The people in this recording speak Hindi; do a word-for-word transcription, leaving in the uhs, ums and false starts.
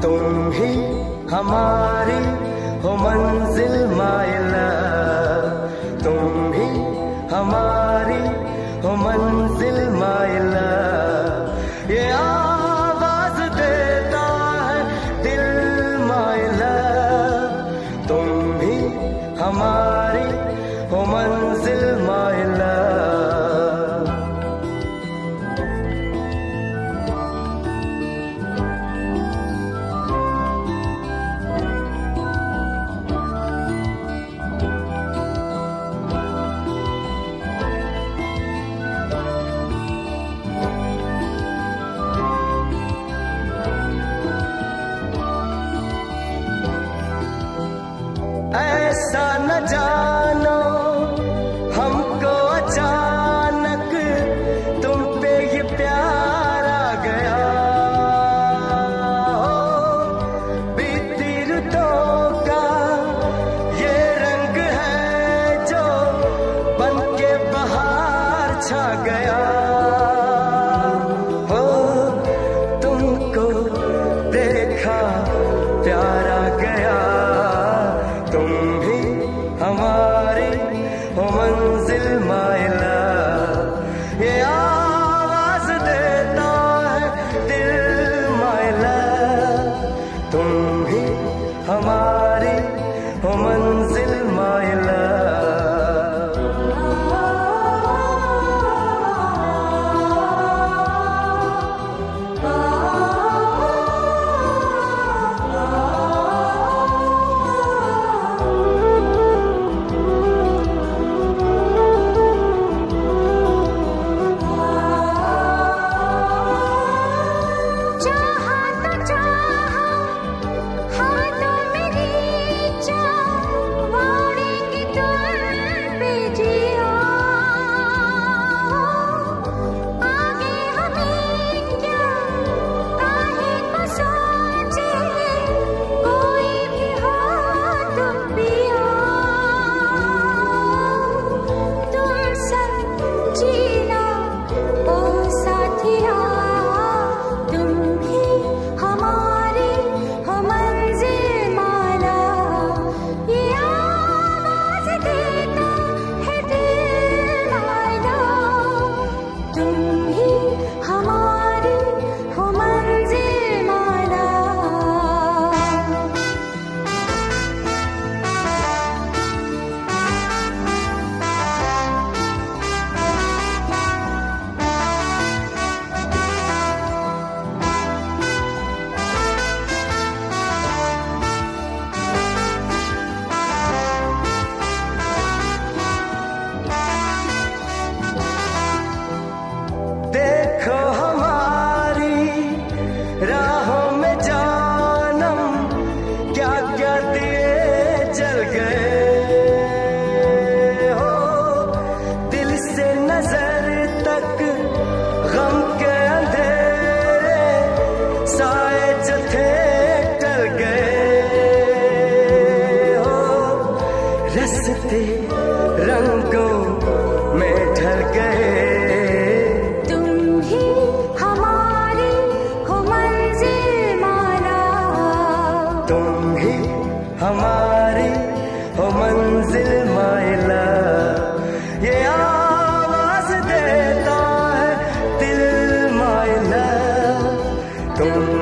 तुम ही हमारी हो मंजिल माय लव, तुम ही हमारी हो मंजिल माय लव। ये आवाज देता है दिल माय लव, तुम ही हमारी हो मंजिल माय लव। ऐसा न जानो हमको अचानक तुम पे ये प्यार आ गया, बीती रुतों का ये रंग है जो बन के बाहर छा गया। हो तुमको देखा प्यार आ गया, तुम ही हमारी हो मंजिल माय लव। ये आवाज देता है दिल माय लव, तुम ही हमारी हो मंजिल माय लव। देखो हमारी राहों में जानम क्या क्या दिए जल गए, हो दिल से नजर तक गम के अंधेरे साए जो थे टल गए, हो रस्ते रंगों में ढल गए। तुम ही हमारी हो मंजिल माय लव, ये आवाज देता है दिल माय लव, तुम